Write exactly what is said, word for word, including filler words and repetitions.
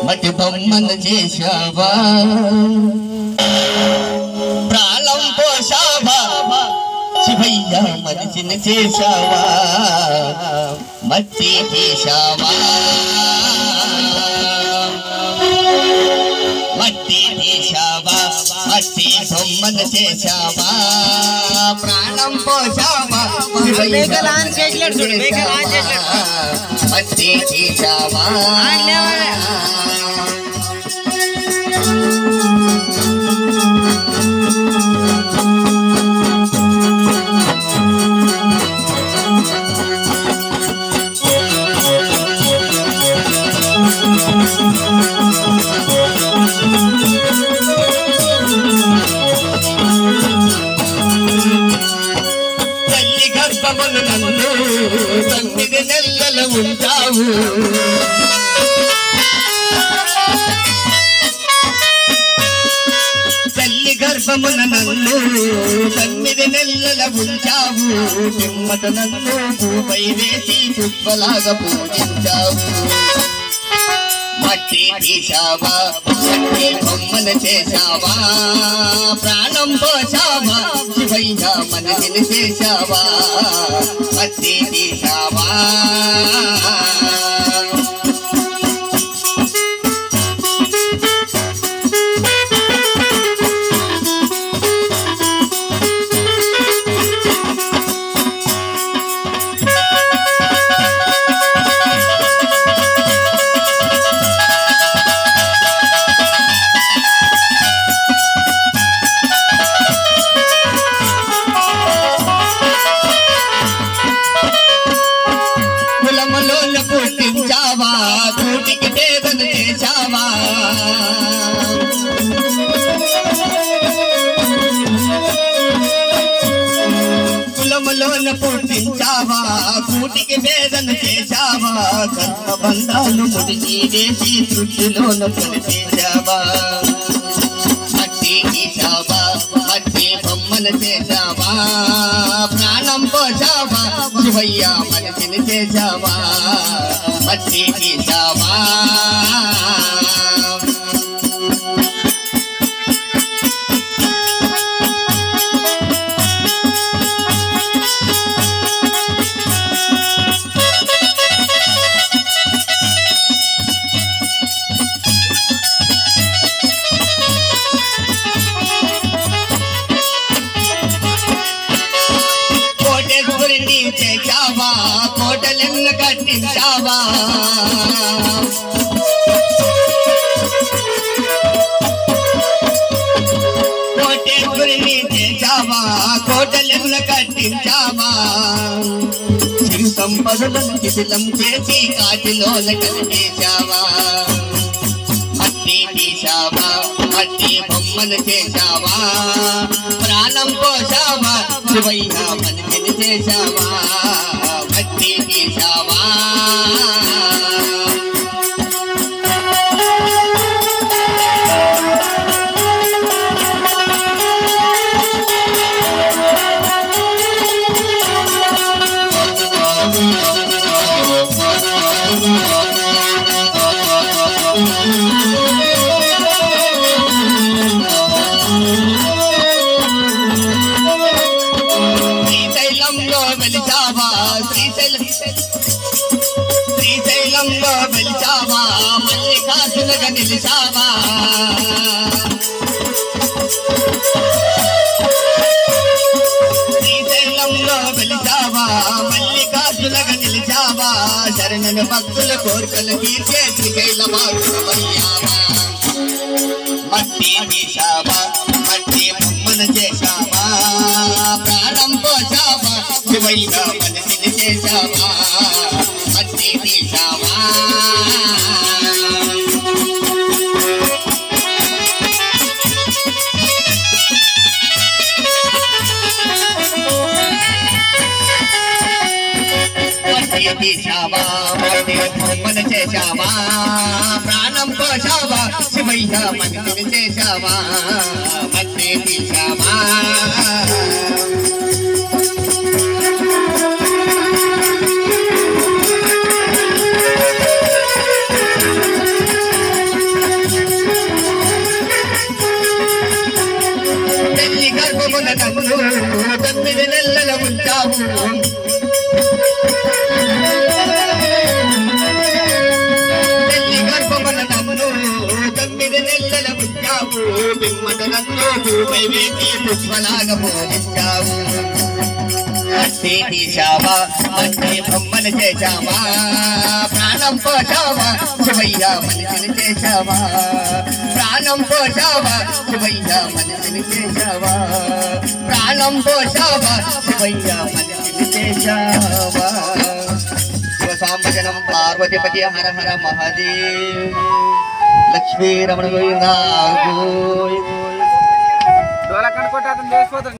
మట్టి బొమ్మను చేశావా ప్రాణం పోసావా శివయ్య మనిషిని చేశావా మట్టి తీశావా మట్టి తీశావా మట్టి బొమ్మను చేశావా ప్రాణం పోసావా మట్టి తీశావా నన్ను తొమ్మిది నెలలు ఉంటావు తల్లి గర్భమున నన్ను తొమ్మిది నెలల ఉంచావు నిమ్మట నన్ను భూపై వేసి పుష్పలాగా పూజించావు మట్టి తీశావా మట్టి బొమ్మను చేశావా ప్రాణం పోసావా శివయ్య మనిషిని చేశావా మట్టి తీశావా పుట్టించావా కూటికి పేదను చేశావా కులములోన పుట్టించావా కూటికి పేదను చేశావా కర్మ బంధాలు ముడిచి వేసి సృష్టిలోన పొడిచేశావా మట్టి తీశావా మట్టి బొమ్మను చేశావా ప్రాణం పోసావా శివయ్య మనిషిని చేశావా మట్టి తీశావా కోటేశ్వరిని చేశావా కోటలను కట్టించావా కోటేశ్వరిని చేశావా కోటలను కట్టించావా సిరి సంపదలను శిథిలం చేసి కాటిలోన కలిపేశావా మట్టి తీశావా మట్టి బొమ్మను చేశావా ప్రాణం పోసావా శివయ్య మనిషిని చేశావా మట్టి తీశావా శ్రీశైలంలో వెలిచావా శ్రీశైలం శ్రీశైలంలో వెలిచావా మల్లికార్జునగా నిలిచావా శ్రీశైలంలో వెలిచావా మల్లికార్జునగా నిలిచావా శరణను భక్తుల కోరికలు తీర్చే శ్రీశైలమారువయ్యావా మట్టి తీశావా మట్టి బొమ్మను చేశావా ప్రాణం పోసావా శివయ్య మనిషిని చేశావా మట్టి తీశావా మట్టి తీశావా మట్టి బొమ్మను చేశావా ప్రాణం పోసావా శివయ్య మనిషిని చేశావా మట్టి తీశావా అప్పుడు నన్ను భూపై వేసి పుష్పలాగా పూజించావు మట్టి తీశావా మట్టి బొమ్మను చేశావా ప్రాణం పోశావా శివయ్య మనిషిని చేశావా ప్రాణం పోశావా శివయ్య మనిషిని చేశావా ప్రాణం పోశావా శివయ్య మనిషిని చేశావా శివ సాంబజనం పార్వతిపతి హర హర మహాదేవ్ లక్ష్మీ రమణ గోవింద గోవింద